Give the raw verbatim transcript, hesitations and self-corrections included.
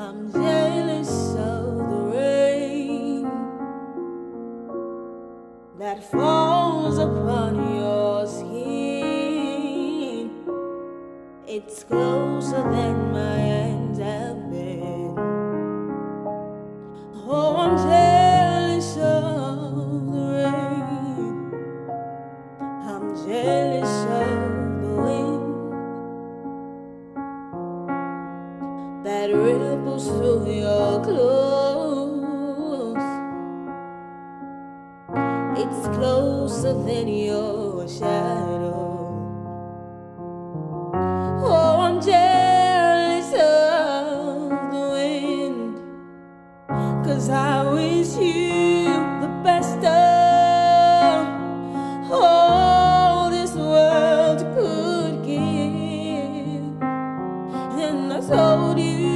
I'm jealous of the rain that falls upon your skin. It's closer than my hands have been. Oh, I'm jealous of the rain. I'm jealous of the wind that ripples through your clothes. It's closer than your shadow. Oh, I'm jealous of the wind, 'cause I wish you the best of all this world could give. And I told you